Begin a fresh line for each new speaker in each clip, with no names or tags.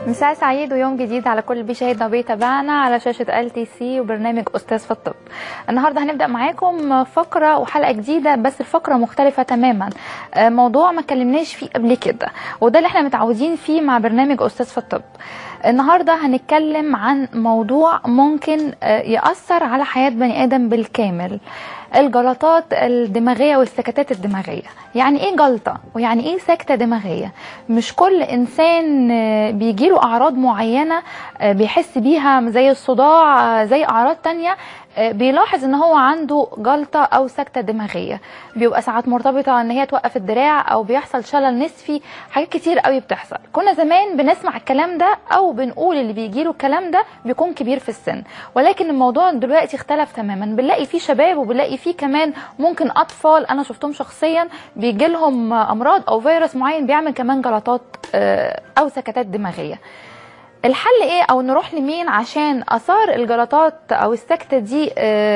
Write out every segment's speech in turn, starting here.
مساء سعيد ويوم جديد على كل اللي بيشاهدنا وبيتابعنا على شاشة LTC وبرنامج أستاذ في الطب. النهارده هنبدأ معاكم فقرة وحلقة جديدة، بس الفقرة مختلفة تماما، موضوع ما اتكلمناش فيه قبل كده، وده اللي احنا متعودين فيه مع برنامج أستاذ في الطب. النهارده هنتكلم عن موضوع ممكن يأثر على حياة بني آدم بالكامل، الجلطات الدماغية والسكتات الدماغية. يعني ايه جلطة ويعني ايه سكتة دماغية؟ مش كل انسان بيجيله اعراض معينة بيحس بيها زي الصداع زي اعراض تانية بيلاحظ ان هو عنده جلطة او سكتة دماغية. بيبقى ساعات مرتبطة ان هي توقف الدراع او بيحصل شلل نصفي، حاجات كتير قوي بتحصل. كنا زمان بنسمع الكلام ده او بنقول اللي بيجيله الكلام ده بيكون كبير في السن، ولكن الموضوع دلوقتي اختلف تماما. بنلاقي فيه شباب وبنلاقي فيه كمان ممكن اطفال انا شفتهم شخصيا بيجي لهم امراض او فيروس معين بيعمل كمان جلطات او سكتات دماغية. الحل ايه او نروح لمين عشان اثار الجلطات او السكتة دي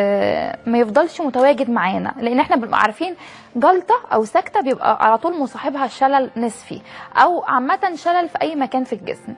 ما يفضلش متواجد معانا؟ لان احنا بنبقى عارفين جلطة او سكتة بيبقى على طول مصاحبها شلل نصفي او عامة شلل في اي مكان في الجسم.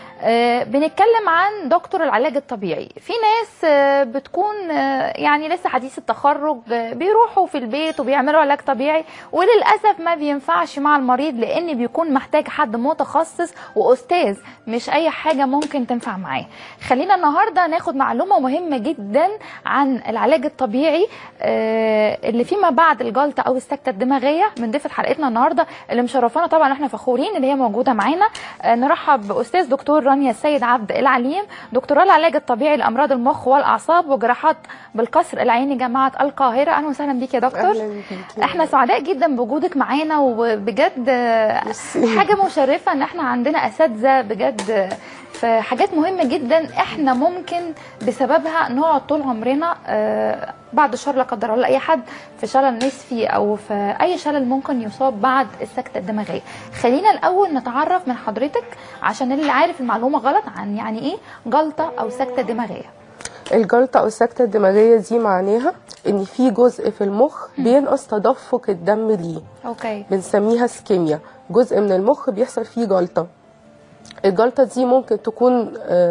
بنتكلم عن دكتور العلاج الطبيعي. في ناس بتكون يعني لسه حديث التخرج بيروحوا في البيت وبيعملوا علاج طبيعي، وللأسف ما بينفعش مع المريض لأن بيكون محتاج حد متخصص وأستاذ، مش أي حاجة ممكن تنفع معاه. خلينا النهاردة ناخد معلومة مهمة جدا عن العلاج الطبيعي اللي فيما بعد الجلطة أو السكتة الدماغية من ضيفة حلقتنا النهاردة اللي مشرفانا، طبعا احنا فخورين اللي هي موجودة معانا. نرحب بأستاذ دكتور رانيا السيد عبد العليم، دكتوراه العلاج الطبيعي لامراض المخ والاعصاب وجراحات بالقصر العيني جامعه القاهره. اهلا وسهلا بيك يا دكتور.
اهلا بيك.
احنا سعداء جدا بوجودك معانا، وبجد حاجه مشرفه ان احنا عندنا اساتذه بجد في حاجات مهمه جدا احنا ممكن بسببها نقعد طول عمرنا بعد الشر لا قدر الله اي حد في شلل نصفي او في اي شلل ممكن يصاب بعد السكته الدماغيه. خلينا الاول نتعرف من حضرتك عشان اللي عارف المعلومه غلط عن يعني ايه جلطه او سكته دماغيه.
الجلطه او السكته الدماغيه دي معناها ان في جزء في المخ بينقص تدفق الدم ليه.
اوكي.
بنسميها اسكيميا. جزء من المخ بيحصل فيه جلطه. الجلطه دي ممكن تكون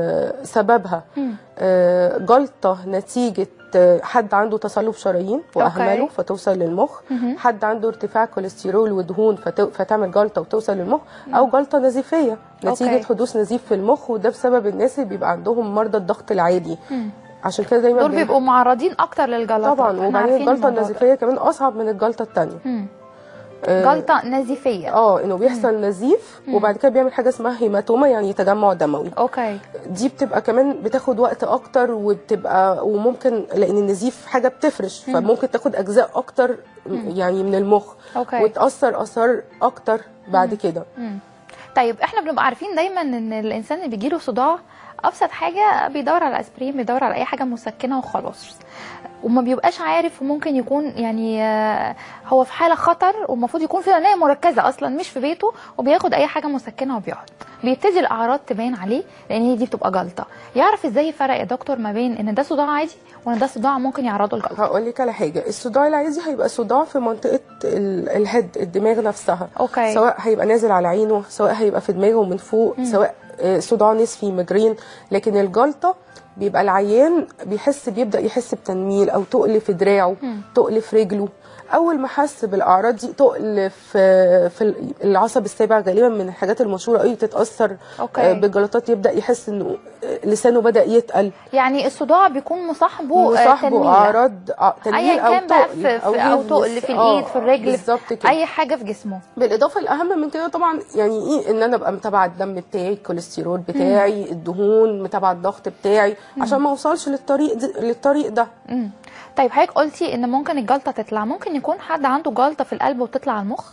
سببها جلطه نتيجه حد عنده تصلب شرايين واهمله فتوصل للمخ، حد عنده ارتفاع كوليسترول ودهون فتعمل جلطه وتوصل للمخ، او جلطه نزيفيه نتيجه حدوث نزيف في المخ، وده بسبب الناس اللي بيبقى عندهم مرضى الضغط العالي. عشان كده دايما
دول بيبقوا معرضين اكتر للجلطه
طبعا. وبعدين الجلطه النزيفيه كمان اصعب من الجلطه الثانيه.
جلطه نزيفيه
انه بيحصل نزيف وبعد كده بيعمل حاجه اسمها هيماتوما، يعني تجمع دموي.
اوكي.
دي بتبقى كمان بتاخد وقت اكتر وممكن لان النزيف حاجه بتفرش فممكن تاخد اجزاء اكتر يعني من المخ. وتاثر اثار اكتر بعد كده.
طيب احنا بنبقى عارفين دايما ان الانسان اللي بيجيله صداع ابسط حاجه بيدور على اسبرين، بيدور على اي حاجه مسكنه وخلاص، وما بيبقاش عارف ممكن يكون يعني هو في حاله خطر والمفروض يكون في عنايه مركزه اصلا مش في بيته، وبياخد اي حاجه مسكنه وبيقعد. بيبتدي الاعراض تبان عليه لان هي دي بتبقى جلطه. يعرف ازاي يفرق يا دكتور ما بين ان ده صداع عادي وان ده صداع ممكن يعرضه لجلطه؟
هقول لك على حاجه. الصداع العادي هيبقى صداع في منطقه الهيد، الدماغ نفسها.
أوكي.
سواء هيبقى نازل على عينه، سواء هيبقى في دماغه من فوق، سواء صداع نصفي ميجرين. لكن الجلطه بيبقى العيان بيبدا يحس بتنميل او تقل في دراعه، تقل في رجله. اول ما حس بالاعراض دي، تقل في العصب السابع غالبا من الحاجات المشهوره قوي بتتاثر بالجلطات، يبدا يحس انه لسانه بدا يتقل.
يعني الصداع بيكون مصاحبه
اعراض تنميل
او تقل او تقل في الايد في الرجل في اي حاجه في جسمه.
بالاضافه الاهم من كده طبعا يعني ايه ان انا ابقى متابعه الدم بتاعي، الكوليسترول بتاعي، الدهون، متابعه الضغط بتاعي عشان ما اوصلش للطريق ده.
طيب حضرتك قلتي ان ممكن الجلطه تطلع، ممكن يكون حد عنده جلطه في القلب وتطلع على المخ؟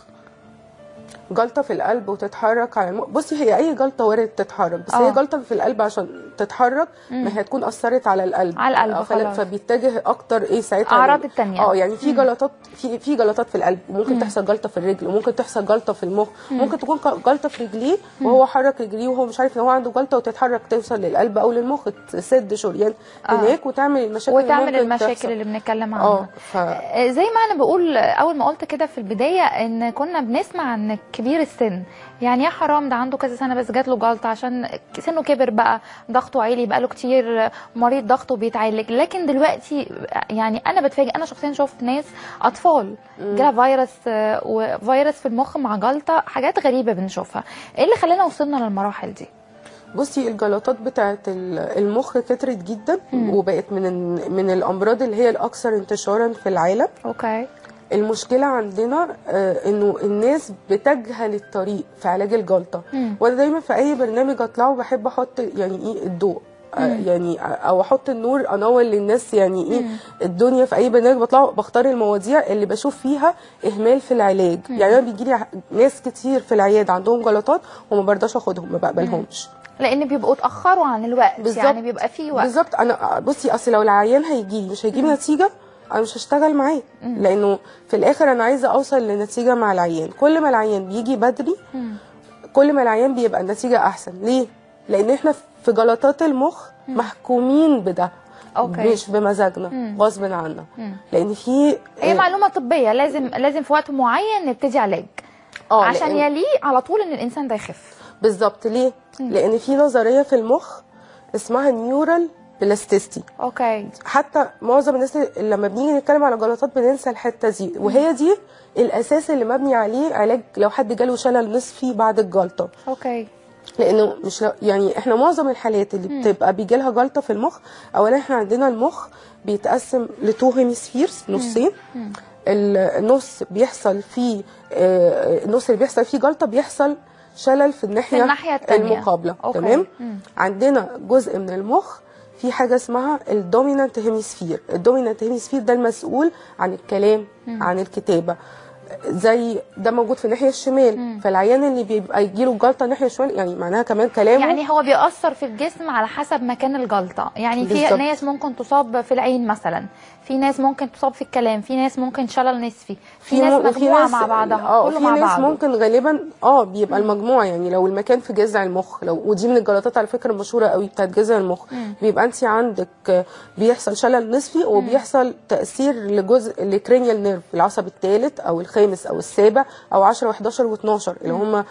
جلطه في القلب وتتحرك على المخ. بصي هي اي جلطه وارد تتحرك، بس هي جلطه في القلب عشان تتحرك ما هي تكون اثرت على القلب
خلاص.
فبيتجه اكتر ساعتها
اعراض الثانيه.
يعني في جلطات في جلطات في القلب، وممكن تحصل جلطه في الرجل، وممكن تحصل جلطه في المخ، ممكن تكون جلطه في رجليه وهو حرك رجليه وهو مش عارف ان هو عنده جلطه وتتحرك توصل للقلب او للمخ، تسد شريان هناك وتعمل
المشاكل اللي بنتكلم عنها. زي ما انا بقول اول ما قلت كده في البدايه ان كنا بنسمع ان كبير السن، يعني يا حرام ده عنده كذا سنه بس جات له جلطه عشان سنه كبر بقى، ضغطه عالي بقى له كتير مريض ضغطه بيتعالج. لكن دلوقتي يعني انا بتفاجئ، انا شخصيا شفت ناس اطفال جالها فيروس في المخ مع جلطه، حاجات غريبه بنشوفها. ايه اللي خلانا وصلنا للمراحل دي؟
بصي الجلطات بتاعت المخ كترت جدا، وبقت من الامراض اللي هي الاكثر انتشارا في العالم.
اوكي.
المشكله عندنا انه الناس بتجهل الطريق في علاج الجلطه. وانا دايما في اي برنامج اطلعه بحب احط يعني ايه الضوء، يعني او احط النور، انور للناس يعني ايه الدنيا. في اي برنامج بطلعه بختار المواضيع اللي بشوف فيها اهمال في العلاج. يعني انا بيجي لي ناس كتير في العياده عندهم جلطات وما برضاش اخدهم، ما بقبلهمش
لان بيبقوا اتاخروا عن الوقت. بالزبط. يعني بيبقى في وقت.
بالظبط. انا بصي اصل لو العيان هيجي مش هيجيب نتيجه انا مش هشتغل معاه، لانه في الاخر انا عايزه اوصل لنتيجه مع العيان. كل ما العيان بيجي بدري كل ما العيان بيبقى النتيجه احسن. ليه؟ لان احنا في جلطات المخ محكومين بده. أوكي. مش بمزاجنا، غصب عنا. لان في
هي معلومه طبيه، لازم في وقت معين نبتدي علاج عشان يليه على طول ان الانسان ده يخف.
بالظبط. ليه؟ لان في نظريه في المخ اسمها نيورال بلاستيستي.
اوكي.
حتى معظم الناس لما بنيجي نتكلم على جلطات بننسى الحته دي، وهي دي الاساس اللي مبني عليه علاج لو حد جاله شلل نصفي بعد الجلطه.
اوكي.
لانه مش يعني احنا معظم الحالات اللي بتبقى بيجي لها جلطه في المخ، اولا احنا عندنا المخ بيتقسم لتو هيميسفيرز، نصين. النص بيحصل فيه النص اللي بيحصل فيه جلطه بيحصل شلل في الناحيه المقابله. تمام. عندنا جزء من المخ في حاجه اسمها الدومينانت هيميسفير. الدومينانت هيميسفير ده المسؤول عن الكلام، عن الكتابه، زي ده موجود في الناحيه الشمال. فالعيان اللي بيبقى يجيله جلطه الناحيه الشمال يعني معناها كمان كلامه،
يعني هو بيأثر في الجسم على حسب مكان الجلطه. يعني في بالزبط. ناس ممكن تصاب في العين مثلا، في ناس ممكن تصاب في الكلام، في ناس ممكن شلل نصفي، في ناس مجموعه مع بعضها، كله مع بعض.
في ناس ممكن غالبا بيبقى المجموعه، يعني لو المكان في جذع المخ، لو ودي من الجلطات على فكره المشهوره قوي بتاعت جذع المخ، بيبقى انت عندك بيحصل شلل نصفي وبيحصل تاثير لجزء الكرينيال نيرف، العصب الثالث او الخامس او السابع او 10 و11 و12 اللي هم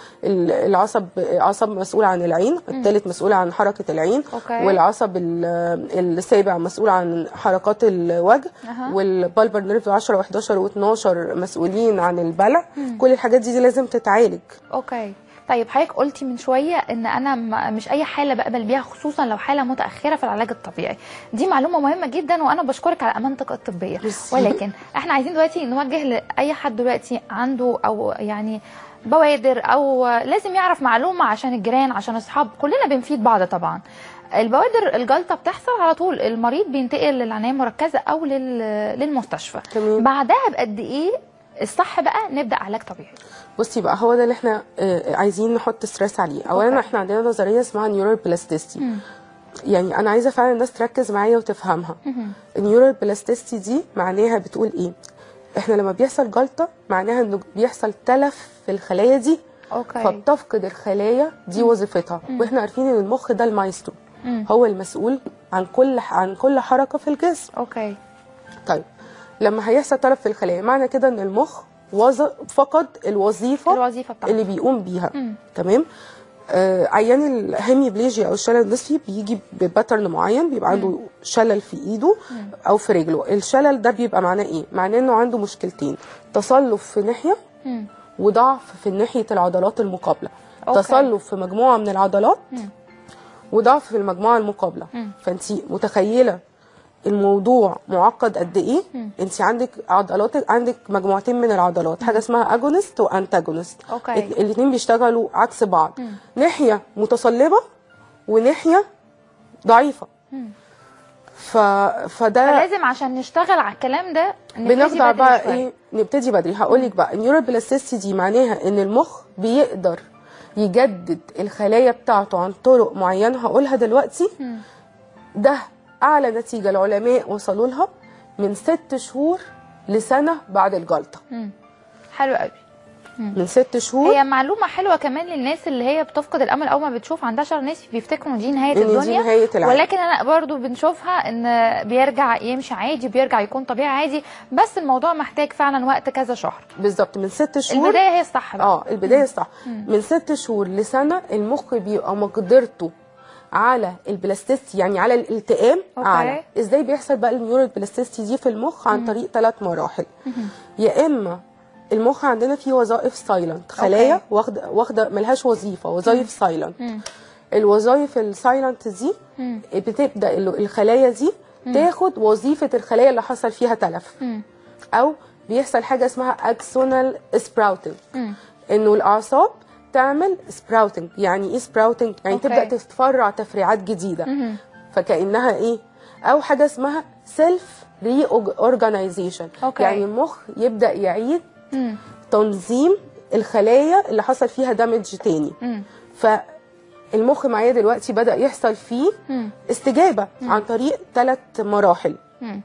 عصب مسؤول عن العين، الثالث مسؤول عن حركه العين.
أوكي.
والعصب السابع مسؤول عن حركات الوجه. والبالبر نيرف 10 و11 و12 مسؤولين عن البلع. كل الحاجات دي لازم تتعالج.
اوكي. طيب حضرتك قلتي من شويه ان انا مش اي حاله بقبل بيها، خصوصا لو حاله متاخره في العلاج الطبيعي. دي معلومه مهمه جدا وانا بشكرك على امانتك الطبيه. ولكن احنا عايزين دلوقتي نوجه لاي حد دلوقتي عنده او يعني بوادر او لازم يعرف معلومه عشان الجيران عشان اصحاب، كلنا بنفيد بعض طبعا. البوادر الجلطه بتحصل على طول المريض بينتقل للعنايه المركزه او للمستشفى.
تمام.
بعدها بقد ايه الصح بقى نبدا علاج طبيعي؟
بصي بقى هو ده اللي احنا عايزين نحط ستريس عليه. اولا احنا عندنا نظريه اسمها نيورال بلاستيستي. يعني انا عايزه فعلا الناس تركز معايا وتفهمها. النيورال بلاستيستي دي معناها بتقول ايه؟ احنا لما بيحصل جلطه معناها انه بيحصل تلف في الخلايا دي.
أوكي.
فبتفقد الخلايا دي وظيفتها. واحنا عارفين ان المخ ده المايسترو، هو المسؤول عن كل حركه في الجسم.
اوكي.
طيب لما هيحصل تلف في الخلايا معنى كده ان المخ فقد الوظيفه بتاعته اللي بيقوم بيها. تمام. عيان الهيميبليجيا او الشلل النصفي بيجي بباترن معين، بيبقى عنده شلل في ايده او في رجله. الشلل ده بيبقى معناه ايه؟ معناه انه عنده مشكلتين، تصلف في ناحيه وضعف في ناحيه العضلات المقابله.
أوكي.
تصلف في مجموعه من العضلات وضعف في المجموعه المقابله. فانت متخيله الموضوع معقد قد ايه؟ انت عندك عندك مجموعتين من العضلات، حاجه اسمها اجونست وانتاجونست. الاثنين بيشتغلوا عكس بعض. ناحيه متصلبه وناحيه ضعيفه.
فلازم عشان نشتغل على الكلام ده
بنخضع بقى ايه؟ نبتدي بدري. هقول لك بقى النيورال بلاستيستي دي معناها ان المخ بيقدر يجدد الخلايا بتاعته عن طرق معينه هقولها دلوقتي. ده اعلى نتيجه العلماء وصلوا لها من 6 شهور لسنه بعد الجلطه.
حلو قوي.
من 6 شهور.
هي معلومه حلوه كمان للناس اللي هي بتفقد الامل اول ما بتشوف عندها شهر، ناس بيفتكروا ان دي نهايه
إن دي
الدنيا،
نهاية العالم.
ولكن انا برضو بنشوفها ان بيرجع يمشي عادي، بيرجع يكون طبيعي عادي، بس الموضوع محتاج فعلا وقت كذا شهر.
بالظبط من 6 شهور.
البدايه هي الصح بقى.
البدايه الصح. من 6 شهور لسنه المخ بيبقى مقدرته على البلاستيستي، يعني على الالتئام اعلى. ازاي بيحصل بقى النيورال بلاستيستي دي في المخ؟ عن طريق 3 مراحل. يا اما المخ عندنا فيه وظائف سايلنت، خلايا واخده ملهاش وظيفه، وظائف سايلنت. الوظائف السايلنت دي بتبدا الخلايا دي تاخد وظيفه الخلايا اللي حصل فيها تلف، او بيحصل حاجه اسمها اكسونال سبراوتنج، انه الاعصاب تعمل سبراوتنج. يعني ايه سبراوتنج؟ يعني تبدا تتفرع تفريعات جديده، فكانها ايه؟ او حاجه اسمها سيلف ري اورجانيزيشن، يعني المخ يبدا يعيد تنظيم الخلايا اللي حصل فيها دامج تاني. فالمخ معايا دلوقتي بدا يحصل فيه استجابه عن طريق 3 مراحل.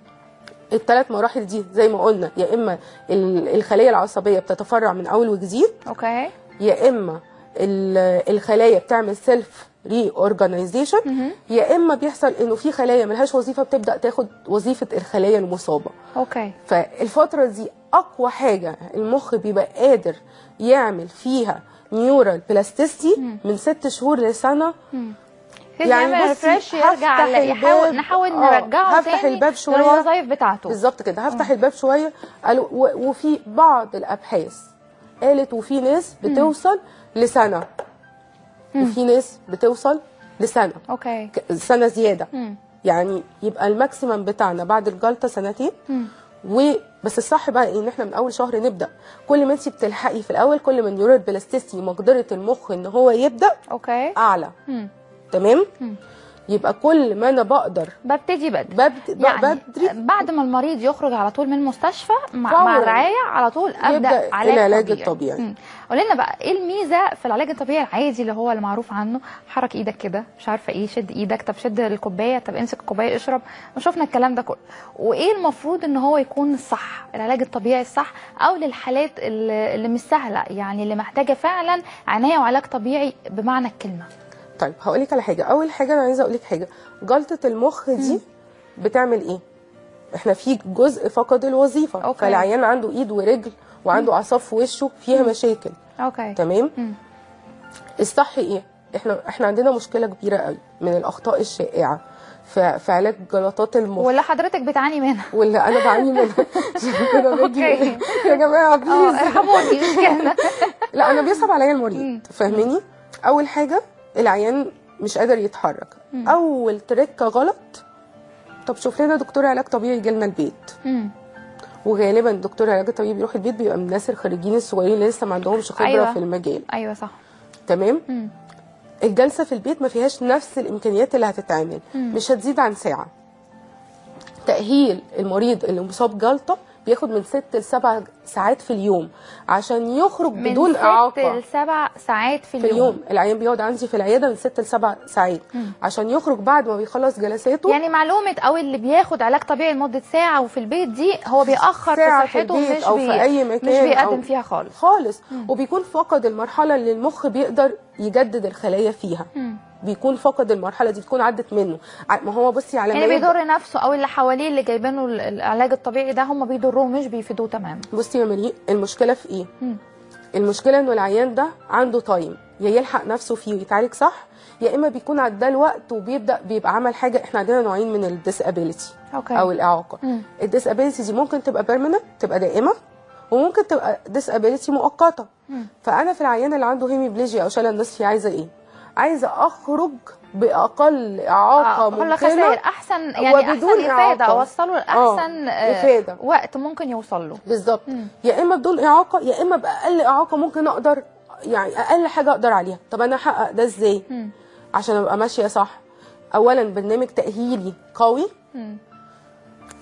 ال3 مراحل دي زي ما قلنا، يا اما الخلايا العصبيه بتتفرع من اول وجديد، يا اما الخلايا بتعمل سيلف ري اورجانيزيشن، يا اما بيحصل انه في خلايا ملهاش وظيفه بتبدا تاخد وظيفه الخلايا المصابه. فالفتره دي اقوى حاجه المخ بيبقى قادر يعمل فيها نيورال بلاستيستي من 6 شهور لسنه.
يعني ريفريش يرجع، نحاول نرجعه
هفتح
تاني
الباب شويه
للوظائف بتاعته.
بالظبط كده، هفتح الباب شويه. قالوا وفي بعض الابحاث قالت وفي ناس بتوصل لسنه، وفي ناس بتوصل لسنه، سنه زياده. يعني يبقى الماكسيمم بتاعنا بعد الجلطه 2 سنين. وبس الصح بقى ان احنا من اول شهر نبدا. كل ما انت بتلحقي في الاول، كل ما النيورال بلاستيستي مقدره المخ ان هو يبدا اعلى. تمام. يبقى كل ما انا بقدر
ببتدي يعني بعد ما المريض يخرج على طول من المستشفى مع الرعايه، على طول ابدا
العلاج الطبيعي.
قول لنا بقى ايه الميزه في العلاج الطبيعي العادي اللي هو المعروف عنه؟ حرك ايدك كده، مش عارفه ايه، شد ايدك، طب شد الكوبايه، طب امسك الكوبايه اشرب، وشفنا الكلام ده كله. وايه المفروض ان هو يكون الصح، العلاج الطبيعي الصح، او للحالات اللي مش سهله، يعني اللي محتاجه فعلا عنايه وعلاج طبيعي بمعنى الكلمه؟
طيب هقول لك على حاجه. اول حاجه انا عايزه اقول لك حاجه، جلطه المخ دي بتعمل ايه؟ احنا في جزء فقد الوظيفه، فالعيان عنده ايد ورجل وعنده اعصاب في وشه فيها مشاكل. تمام. الصح ايه؟ احنا عندنا مشكله كبيره قوي من الاخطاء الشائعه في علاج جلطات المخ،
واللي حضرتك بتعاني منها،
واللي انا بعاني منها. كده باجي يا جماعه بليز
ارحموني، مش كده.
لا انا بيصعب عليا المريض، فاهميني؟ اول حاجه العيان مش قادر يتحرك. اول تركه غلط، طب شوف لنا دكتور علاج طبيعي يجي لنا البيت. وغالبا دكتور العلاج الطبيعي بيروح البيت بيبقى من الناس الخريجين الصغيرين اللي لسه ما عندهمش خبره في المجال.
ايوه صح.
تمام. الجلسه في البيت ما فيهاش نفس الامكانيات اللي هتتعمل، مش هتزيد عن ساعه. تاهيل المريض اللي مصاب جلطه بياخد من 6 ل 7 ساعات في اليوم عشان يخرج بدون اعاقه.
من 6 ل 7 ساعات في اليوم.
العيان بيقعد عندي في العياده من 6 ل 7 ساعات عشان يخرج بعد ما بيخلص جلساته.
يعني معلومه، او اللي بياخد علاج طبيعي لمده ساعه وفي البيت دي هو بيأخر في صحته، مش
أو في أي مكان،
مش بيقدم فيها خالص.
وبيكون فقد المرحله اللي المخ بيقدر يجدد الخلايا فيها. بيكون فقد المرحله دي، بتكون عدت منه. ما هو بصي على
يعني بيضر نفسه او اللي حواليه اللي جايبينه العلاج الطبيعي ده، هم بيضروه مش بيفيدوه تماما.
بصي يا مريم، المشكله في ايه؟ المشكله انه العيان ده عنده تايم، يا يلحق نفسه فيه ويتعالج صح، يا اما بيكون عدى الوقت وبيبقى عمل حاجه. احنا عندنا نوعين من الديسابيليتي او الاعاقه. الديسابيليتي دي ممكن تبقى بيرمننت، تبقى دائمه، وممكن تبقى ديسابيليتي مؤقته. فانا في العيان اللي عنده هيميبليجيا او شلل نصفي عايزه ايه؟ عايزه اخرج باقل اعاقه ممكنه،
خسائر احسن، يعني احسن افاده، اوصله لاحسن
افاده
وقت ممكن يوصل له.
بالظبط. يا اما بدون اعاقه، يا اما باقل اعاقه ممكن اقدر، يعني اقل حاجه اقدر عليها. طب انا احقق ده ازاي عشان ابقى ماشيه صح؟ اولا برنامج تاهيلي قوي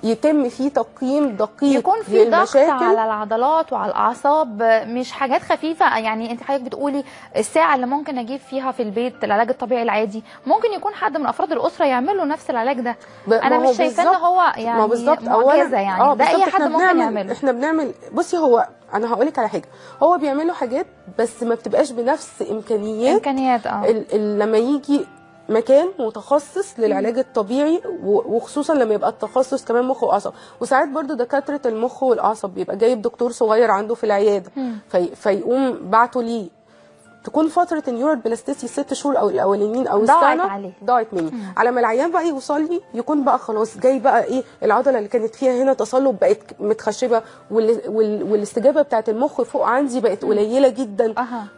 يتم فيه تقييم دقيق
يكون في ضغط
للمشاكل.
على العضلات وعلى الاعصاب، مش حاجات خفيفه. يعني انت حضرتك بتقولي الساعه اللي ممكن اجيب فيها في البيت العلاج الطبيعي العادي، ممكن يكون حد من افراد الاسره يعمل له نفس العلاج ده. انا مش شايفاه ان هو يعني معجزه، يعني ده اي حد ممكن يعمله.
احنا بنعمل، بصي هو انا هقول لك على حاجه، هو بيعملوا حاجات بس ما بتبقاش بنفس امكانيات لما يجي مكان متخصص للعلاج الطبيعي، وخصوصا لما يبقى التخصص كمان مخ واعصاب. وساعات برضو دكاتره المخ والاعصاب بيبقى جايب دكتور صغير عنده في العياده فيقوم بعته ليه. تكون فتره النيورال بلاستيسي 6 شهور او الاولانيين او السنه ضاعت مني، على ما العيان بقى يوصل لي يكون بقى خلاص جاي بقى ايه، العضله اللي كانت فيها هنا تصلب بقت متخشبه، والاستجابه بتاعت المخ فوق عندي بقت قليله جدا.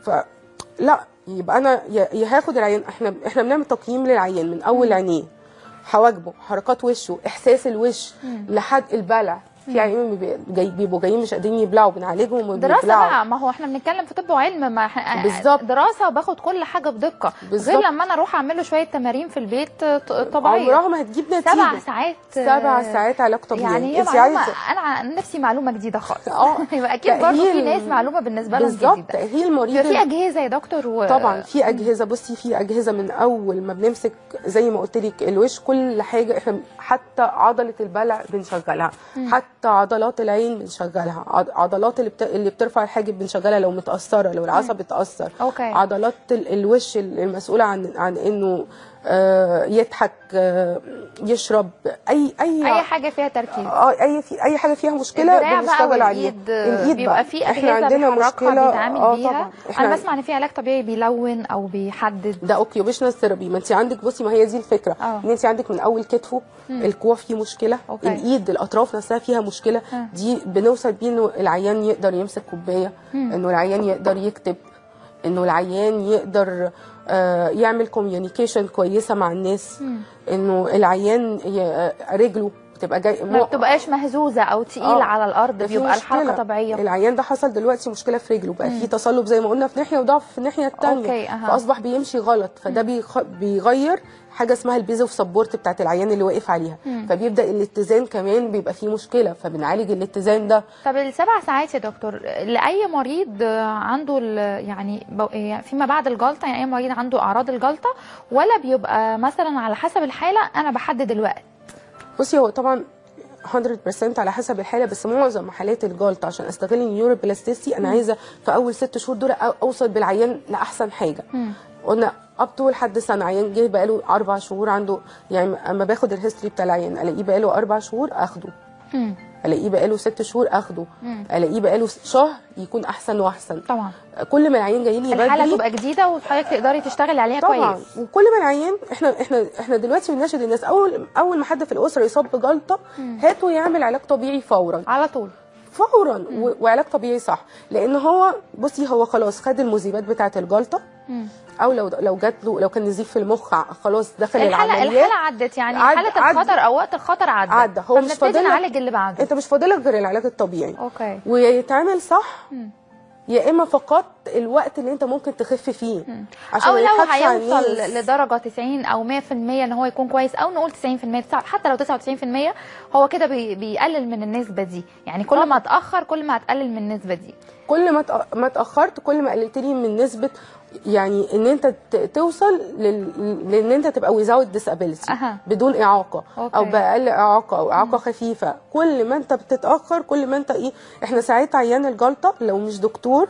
لا يبقى انا يا هاخد العيان، احنا بنعمل تقييم للعيان من اول عينيه، حواجبه، حركات وشه، احساس الوش، لحد البلع. في عيانين بيبقوا جايين مش قادرين يبلعوا، بنعالجهم وبيبلعوا.
دراسه بقى، ما هو احنا بنتكلم في طب وعلم، ما
بالظبط
دراسه وباخد كل حاجه بدقه، غير لما انا اروح اعمل له شويه تمارين في البيت طبيعيه.
عمرها ما هتجيب نتيجه.
7
ساعات علاج طبيعي.
يعني هي معلومه، انا عن نفسي معلومه جديده خالص. يبقى اكيد برضه في ناس معلومه بالنسبه لهم جديده.
بالظبط، تاهيل المريض.
في اجهزه يا دكتور
طبعا في اجهزه. بصي في اجهزه من اول ما بنمسك زي ما قلت لك الوش، كل حاجه احنا حتى عضله البلع بنشغلها، حتى عضلات العين بنشغلها، عضلات اللي بترفع الحاجب بنشغلها لو متاثره، لو العصب اتاثر. عضلات الوش المسؤوله عن انه يضحك، يشرب،
اي حاجه فيها تركيز،
اي حاجه فيها مشكله بنشتغل عليها.
الايد بيبقى في اجهزه عندنا مشكله بيتعامل بيها. انا بسمع ان في علاج طبيعي بيلون او بيحدد،
ده اوكيوبيشنال ثيرابي. ما انت عندك، بصي ما هي دي الفكره، ان انت عندك من اول كتفه الكوع فيه مشكله، الايد الاطراف نفسها فيها مشكله، دي بنوصل بيه انه العيان يقدر يمسك كوبايه، انه العيان يقدر يكتب، انه العيان يقدر يعمل كوميونيكيشن كويسه مع الناس، انه العيان رجله بتبقى
ما بتبقاش مهزوزه او تقيله على الارض، بيبقى الحركه طبيعيه.
العيان ده حصل دلوقتي مشكله في رجله، بقى في تصلب زي ما قلنا في ناحيه وضعف في الناحيه الثانيه، فاصبح بيمشي غلط، فده بيغير حاجه اسمها البيز اوف سبورت بتاعت العيان اللي واقف عليها، فبيبدا الاتزان كمان بيبقى فيه مشكله، فبنعالج الاتزان ده.
طب ال7 ساعات يا دكتور لاي مريض عنده يعني فيما بعد الجلطه، يعني اي مريض عنده اعراض الجلطه، ولا بيبقى مثلا على حسب الحاله انا بحدد الوقت؟
بصي هو طبعا 100% على حسب الحاله، بس معظم حالات الجلطه عشان استغل النيورال بلاستيسي انا عايزه في اول 6 شهور دول اوصل بالعيان لاحسن حاجه. قلنا اب تو لحد سنه، عيان جه بقاله 4 شهور عنده، يعني اما باخد الهيستوري بتاع العيان الاقيه بقاله 4 شهور اخده، الاقيه بقاله 6 شهور اخده، الاقيه بقاله شهر يكون احسن واحسن.
طبعا
كل ما العيان جاي لي بدري
الحاله تبقى جديده وحضرتك تقدري تشتغلي عليها
طبعا
كويس.
وكل ما العيان احنا دلوقتي بنناشد الناس اول ما حد في الاسره يصاب بجلطه هاتوا يعمل علاج طبيعي فورا،
على طول
فورا، وعلاج طبيعي صح، لان هو بصي هو خلاص خد المذيبات بتاعه الجلطه، او لو جات له، لو كان نزيف في المخ خلاص دخل العمليات،
الحاله عدت، يعني حاله الخطر او وقت الخطر عدى،
هو مش فاضل
نعالج اللي بعده.
انت مش فاضلك غير العلاج الطبيعي، ويتعمل صح، يا اما فقط الوقت اللي انت ممكن تخف فيه،
عشان او لو هيوصل لدرجه 90 او 100% ان هو يكون كويس، او نقول 90%، حتى لو 99% هو كده بيقلل من النسبه دي. يعني كل ما اتاخر كل ما هتقلل من النسبه دي، كل
ما اتاخرت كل ما قللت لي من نسبه، يعني ان انت توصل لان انت تبقى without disability، بدون اعاقه، او باقل اعاقه او اعاقه خفيفه. كل ما انت بتتاخر كل ما انت احنا ساعات عيان الجلطه لو مش دكتور،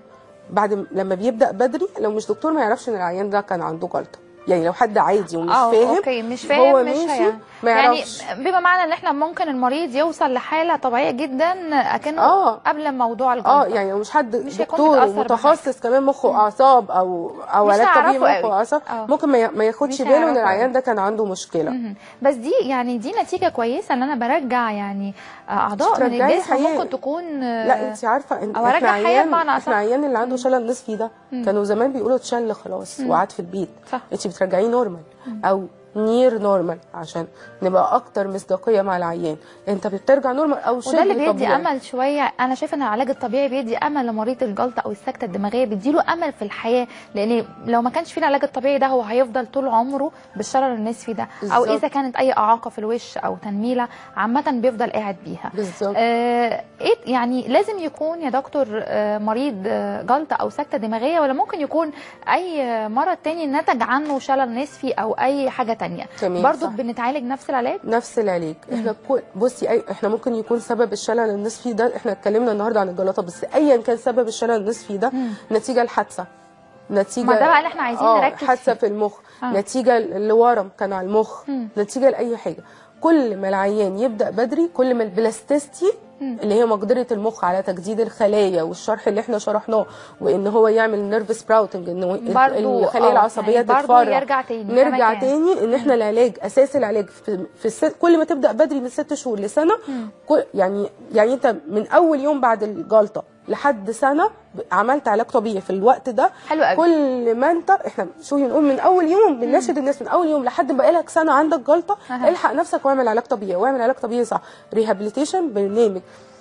بعد لما بيبدا بدري، لو مش دكتور ما يعرفش ان العيان ده كان عنده جلطه. يعني لو حد عادي ومش فاهم،
مش فاهم، هو مش ما يعرفش. يعني بما معنى ان احنا ممكن المريض يوصل لحاله طبيعيه جدا اكنه قبل موضوع الجلطه.
يعني لو مش حد دكتور ومتخصص كمان مخ واعصاب او علاج طبيعي مخ واعصاب، ممكن ما ياخدش باله ان العيان ده كان عنده مشكله.
بس دي يعني دي نتيجه كويسه ان انا برجع يعني اعضاء من الجسم ممكن تكون.
لا انت عارفه ان
احنا
عيان اللي عنده شلل نصفي ده كانوا زمان بيقولوا اتشل خلاص وقعد في البيت، انت بترجعيه نورمال، او نير نورمال عشان نبقى اكتر مصداقيه مع العيان. انت بترجع نورمال او شبه
وده اللي بيدي
طبيعي.
امل شويه. انا شايفه ان العلاج الطبيعي بيدي امل لمريض الجلطه او السكته الدماغيه، بيديله امل في الحياه، لان لو ما كانش فيه العلاج الطبيعي ده هو هيفضل طول عمره بالشلل النصفي ده، او
بالزبط.
اذا كانت اي اعاقه في الوش او تنميله عامه بيفضل قاعد بيها.
بالظبط.
ايه يعني لازم يكون يا دكتور مريض جلطه او سكته دماغيه، ولا ممكن يكون اي مرض تاني نتج عنه شلل نصفي او اي حاجه تانية برضو بنتعالج نفس العلاج؟
نفس العلاج. احنا بصي احنا ممكن يكون سبب الشلل النصفي ده، احنا اتكلمنا النهارده عن الجلطه، بس ايا كان سبب الشلل النصفي ده نتيجه لحادثه، نتيجه
ما ده بقى اللي احنا عايزين نركز
حادثه
فيه.
في المخ، نتيجه لورم كان على المخ، نتيجه لاي حاجه. كل ما العيان يبدا بدري كل ما البلاستيستي اللي هي مقدره المخ على تجديد الخلايا، والشرح اللي احنا شرحناه، وان هو يعمل نيرف سبراوتنج، انه الخلايا العصبيه
يعني
تتفرع،
نرجع
تاني ان احنا العلاج اساس العلاج في كل ما تبدا بدري من 6 شهور لسنه. يعني انت من اول يوم بعد الجلطه لحد سنه عملت علاج طبيعي في الوقت ده.
حلو قوي.
كل ما انت احنا شو نقول من اول يوم بنناشد الناس من اول يوم لحد ما بقالك سنه عندك جلطه الحق نفسك واعمل علاج طبيعي، واعمل علاج طبيعي صح. ريهابيليتيشن برنامج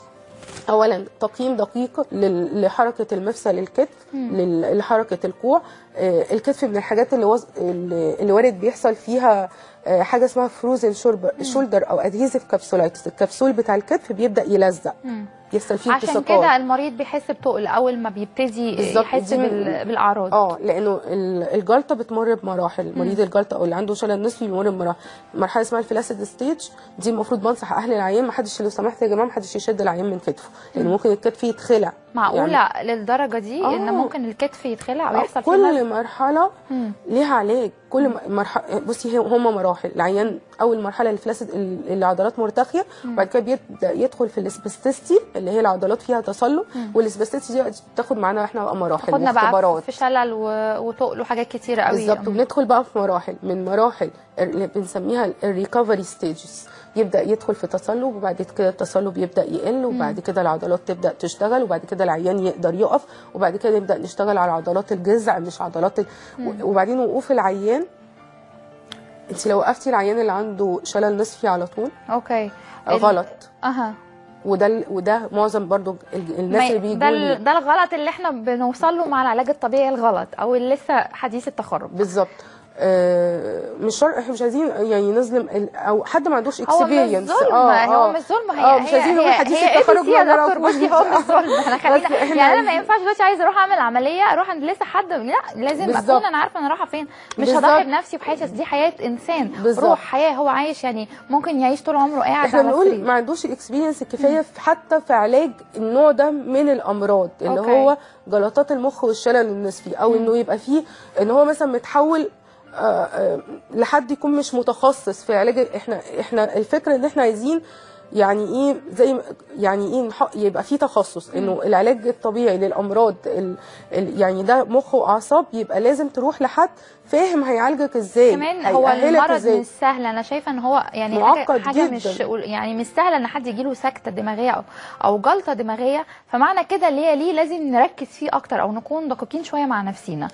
اولا تقييم دقيق لحركه المفصل الكتف، لحركه الكوع. الكتف من الحاجات اللي وارد بيحصل فيها حاجه اسمها فروزن شولدر او ادهيزيف كابسولايتس. الكبسول بتاع الكتف بيبدا يلزق، يحصل فيه
عشان كده المريض بيحس بتقل اول ما بيبتدي يحس بالاعراض.
لانه الجلطه بتمر بمراحل. مريض الجلطه او اللي عنده شلل نصفي بيمر بمراحل. مرحله اسمها الفلاسيد ستيج، دي المفروض بنصح اهل العيان ما حدش لو سمحت يا جماعه ما حدش يشد العيان من كتفه، لان ممكن الكتف يتخلع.
معقوله يعني للدرجه دي ان ممكن الكتف يتخلع او يحصل
كل مرحله ليها علاج. كل مرحله بصي هم مراحل. العيان اول مرحله الفلاسيد العضلات مرتخيه، وبعد كده بيبدا يدخل في الاسبستيستي اللي هي العضلات فيها تصلب، والاسبستيستي دي بتاخد معانا احنا بقى مراحل
خدنا بقى في شلل وتقل وحاجات كتيره قوي.
بالظبط. وبندخل بقى في مراحل، من مراحل اللي بنسميها الريكفري ستيجز، يبدا يدخل في تصلب، وبعد كده التصلب يبدا يقل، وبعد كده العضلات تبدا تشتغل، وبعد كده العيان يقدر يقف، وبعد كده نبدا نشتغل على عضلات الجذع مش عضلات وبعدين وقوف العيان. انت لو وقفتي العيان اللي عنده شلل نصفي على طول غلط. وده معظم برضو الناس اللي بيجوا
ده الغلط اللي احنا بنوصل له مع العلاج الطبيعي، الغلط او اللي لسه حديث التخرج.
بالظبط. مش شرط، احنا مش عايزين يعني نظلم او حد ما عندوش اكسبيرينس.
هو مش ظلم.
مش عايزين نقول حديث التخرج
يا دكتور. بصي هو مش ظلم. احنا خلينا يعني انا ما ينفعش دلوقتي عايزه اروح اعمل عمليه اروح عند لسه حد، لا لازم اكون انا عارفه انا رايحه فين. مش هضحي بنفسي بحيث دي حياه انسان. روح حياه هو عايش، يعني ممكن يعيش طول عمره قاعد
احنا بنقول ما عندوش الاكسبيرينس الكفايه حتى في علاج النوع ده من الامراض اللي هو جلطات المخ والشلل النصفي، او انه يبقى فيه ان هو مثلا متحول لحد يكون مش متخصص في علاج. احنا الفكره ان احنا عايزين يعني ايه زي يعني ايه يبقى في تخصص، انه العلاج الطبيعي للامراض يعني ده مخ واعصاب يبقى لازم تروح لحد فاهم هيعالجك ازاي.
كمان هو المرض مش سهل. انا شايفه ان هو يعني حاجه مش يعني مش سهله ان حد يجيله سكته دماغيه او جلطه دماغيه. فمعنى كده اللي هي ليه لازم نركز فيه اكتر او نكون دقيقين شويه مع نفسينا.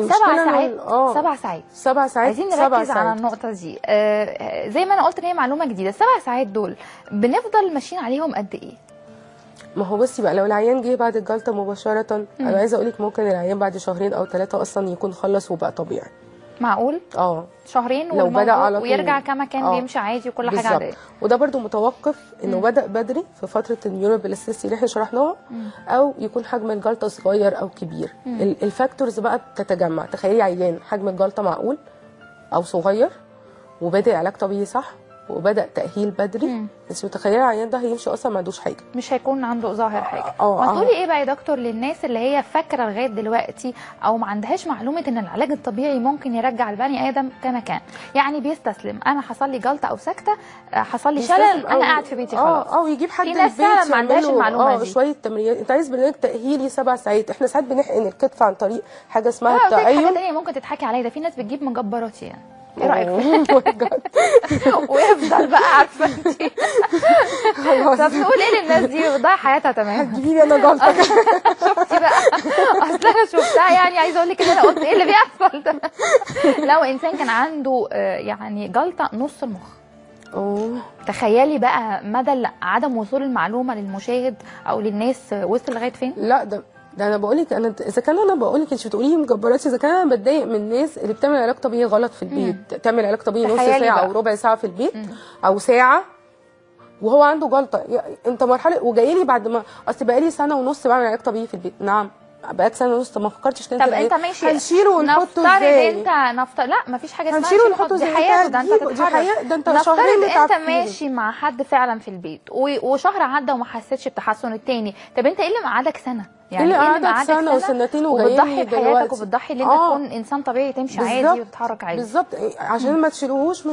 7 ساعات عايزين نركز على النقطه دي. زي ما انا قلت ان هي معلومه جديده. 7 ساعات دول بنفضل ماشيين عليهم قد ايه؟
ما هو بصي بقى، لو العيان جه بعد الجلطه مباشره انا عايزه اقول لك ممكن العيان بعد 2 أو 3 اصلا يكون خلص وبقى طبيعي.
معقول؟ 2
لو بدا على طول
ويرجع كما كان بيمشي عادي وكل حاجه عاديه.
وده برده متوقف انه بدا بدري في فتره النيوروبلاستيسي اللي احنا شرحناها، او يكون حجم الجلطه صغير او كبير. الفاكتورز بقى بتتجمع. تخيلي عيان حجم الجلطه معقول او صغير وبادئ علاج طبيعي صح وبدا تاهيل بدري، انت متخيله العيان ده هيمشي اصلا ما عندوش حاجه،
مش هيكون عنده ظاهر حاجه. ما تقولي ايه بقى يا دكتور للناس اللي هي فاكره لغايه دلوقتي او ما عندهاش معلومه ان العلاج الطبيعي ممكن يرجع البني ادم كما كان، يعني بيستسلم انا حصل لي جلطه او سكته، حصل لي شلل، انا قاعد في بيتي خلاص.
او يجيب حد
في ناس فعلا ما عندهاش المعلومه دي.
شويه تمرينات. انت عايز برنامج تاهيلي 7 ساعات. احنا ساعات بنحقن الكتف عن طريق حاجه اسمها التأين.
حاجه ثانيه ممكن تضحكي عليا، ده في ناس بتجيب مجبرات يعني ايه رايك ويفضل بقى عارفه انت. طب نقول ايه للناس دي بتضيع حياتها تمام؟
هتجيبي لي انا جلطه.
شفتي بقى، اصل انا شفتها، يعني عايزه اقول لك ان انا قلت ايه اللي بيحصل ده. لو انسان كان عنده يعني جلطه نص المخ، تخيلي بقى مدى عدم وصول المعلومه للمشاهد او للناس وصل لغايه فين؟
لا ده انا بقول لك، اذا كان انا بقول لك انت بتقولي مجبرات، اذا كان انا بتضايق من الناس اللي بتعمل علاج طبيعي غلط في البيت، تعمل علاج طبيعي نص ساعه او ربع ساعه في البيت او ساعه وهو عنده جلطه. انت مرحله وجاي لي بعد ما اصل بقى لي سنه ونص بعمل علاج طبيعي في البيت. نعم بقالك سنه ونص، ما فكرتش تنزل.
طب انت ماشي
هنشيله ونحطه ازاي؟
نفترض لا ما فيش حاجه اسمها
هنشيله ونحطه ازاي؟
دي حياه، ده انت تتحرك.
ده انت شهرين
انت ماشي مع حد فعلا في البيت وشهر عدى وما حسيتش بتحسن التاني، طب انت ايه اللي مقعدك سنه؟ يعني
ايه اللي قعدك سنه وسنتين
وبتضحي بحياتك وبتضحي ان انت تكون انسان طبيعي تمشي عادي وتتحرك عادي؟
بالظبط، عشان ما تشيلوهوش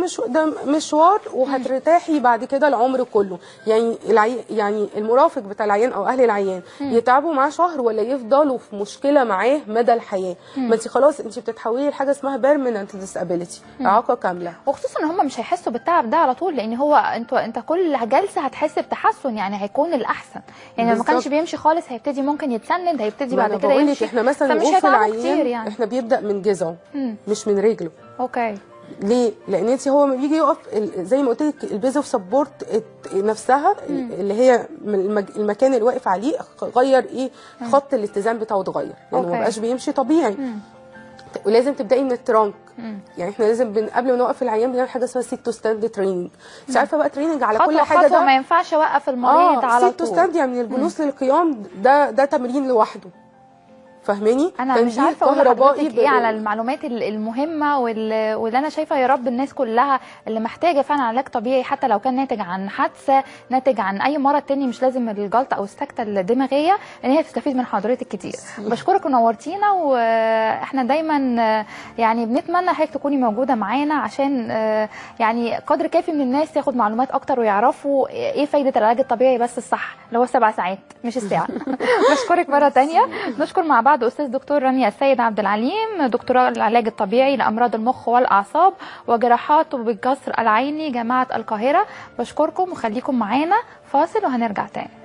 ده مشوار وهترتاحي بعد كده العمر كله. يعني يعني المرافق بتاع العيان او اهل العيان يتعبوا معاه شهر ولا يفضلوا في مشكله معاه مدى الحياه؟ ما انت خلاص انت بتتحولي لحاجه اسمها بيرمننت ديسابيليتي، اعاقه كامله.
وخصوصا ان هم مش هيحسوا بالتعب ده على طول، لان هو انت كل جلسه هتحس بتحسن، يعني هيكون الاحسن. يعني لو ما كانش بيمشي خالص هيبتدي ممكن يتسند، هيبتدي بعد كده يمشي.
احنا مثلا
مش هيتعبوا كتير يعني.
احنا بيبدا من جذعه مش من رجله.
اوكي.
ليه؟ لان انت هو لما بيجي يقف زي ما قلت لك البيز اوف سبورت نفسها اللي هي المكان اللي واقف عليه غير ايه خط الاتزان بتاعه اتغير، لانه ما بقاش بيمشي طبيعي. ولازم تبداي من الترانك. يعني احنا لازم قبل ما نوقف العيان بنعمل حاجه اسمها سيت تو ستاند تريننج. مش عارفه بقى تريننج على كل حاجه ده
ما ينفعش اوقف المريض على طول.
سيت تو ستاند يعني من الجلوس للقيام، ده تمرين لوحده. فاهماني؟
انا مش عارفه اقول لحضرتك ايه على المعلومات المهمه واللي انا شايفه يا رب الناس كلها اللي محتاجه فعلا علاج طبيعي، حتى لو كان ناتج عن حادثه، ناتج عن اي مرض تاني مش لازم الجلطه او السكته الدماغيه، ان هي تستفيد من حضرتك كتير. بشكرك ونورتينا، واحنا دايما يعني بنتمنى حضرتك تكوني موجوده معانا عشان يعني قدر كافي من الناس ياخد معلومات اكتر ويعرفوا ايه فايده العلاج الطبيعي، بس الصح اللي هو 7 ساعات مش الساعه. بشكرك مره ثانيه. نشكر مع بعض استاذ دكتور رانيا السيد عبد العليم، دكتوراه العلاج الطبيعي لامراض المخ والاعصاب وجراحات بالقصر العيني جامعه القاهره. بشكركم وخليكم معانا، فاصل وهنرجع تاني.